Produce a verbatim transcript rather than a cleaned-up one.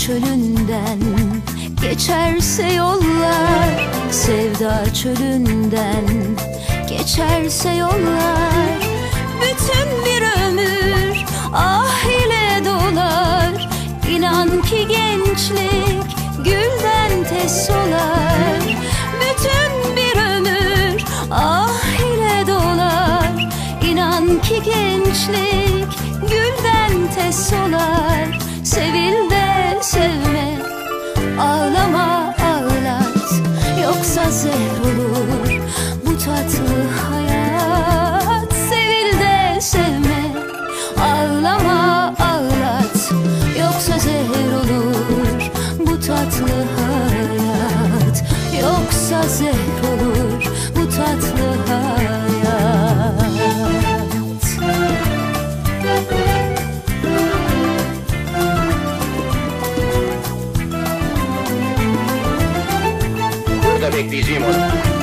çölünden geçerse yollar, sevda çölünden geçerse yollar, bütün bir ömür ah ile dolar. İnan ki gençlik gülden tez solar, bütün bir ömür ah ile dolar. İnan ki gençlik gülden tez solar. Sevil de sevme, ağlama ağlat, yoksa zehir olur bu tatlı hayat. Sevil de sevme, ağlama ağlat, yoksa zehir olur bu tatlı hayat. Yoksa zehir olur bu tatlı hayat. Burada bekleyeceğim onu.